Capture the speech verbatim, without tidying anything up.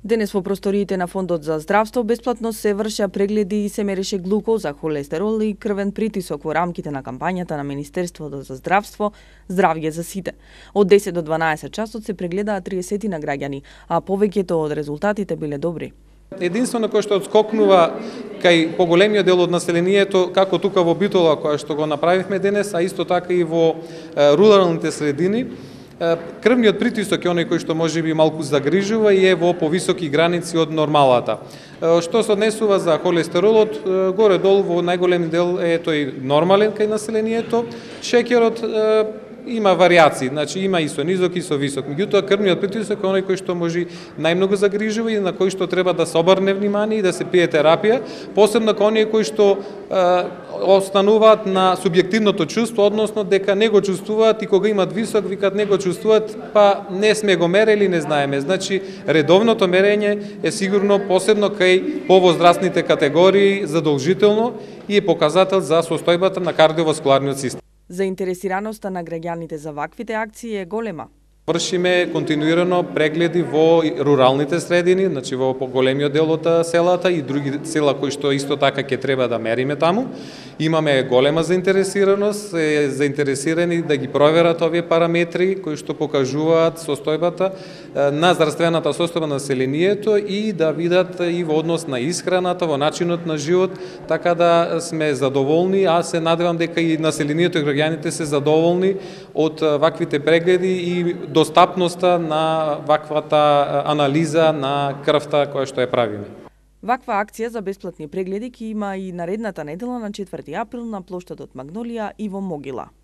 Денес во просториите на Фондот за здравство бесплатно се вршеа прегледи и се мереше глукоза, холестерол и крвен притисок во рамките на кампањата на Министерството за здравство Здравје за сите. Од десет до дванаесет часот се прегледаа триесет на граѓани, а повеќето од резултатите биле добри. Единствено кој што одскокнува кај поголемиот дел од населението, како тука во Битола, која што го направивме денес, а исто така и во руралните средини, крвниот притисок е оној кој што може би малку загрижува и е во повисоки граници од нормалата. Што се однесува за холестеролот, горе-долу во најголем дел е тој нормален кај населението. Шеќерот има варијации, значи има и со низок и со висок. Меѓутоа крвниот притисок е оној кој што може најмногу загрижува и на кој што треба да се обрне внимание и да се пие терапија, посебно кај оние кои што е, остануваат на субјективното чувство, односно дека не го чувствуваат и кога имат висок, викат не го чувствуваат, па не сме го мерели, не знаеме. Значи редовното мерење е сигурно посебно кај повозрастните категории задолжително и е показател за состојбата на кардиоваскуларниот систем. Заинтересираноста на граѓаните за ваквите акции е голема. Вршиме континуирано прегледи во руралните средини, значи во поголемиот дел од селата и други села кои што исто така ќе треба да мериме таму. Имаме голема заинтересираност, е заинтересирани да ги проверат овие параметри кои што покажуваат состојбата на здравствената состојба на населението и да видат и во однос на исхраната, во начинот на живот, така да сме задоволни, а се надевам дека и населението и граѓаните се задоволни од ваквите прегледи и достапноста на ваквата анализа на крвта која што ја правиме. Ваква акција за бесплатни прегледи ќе има и наредната недела на четврти април на плоштадот Магнолија и во Могила.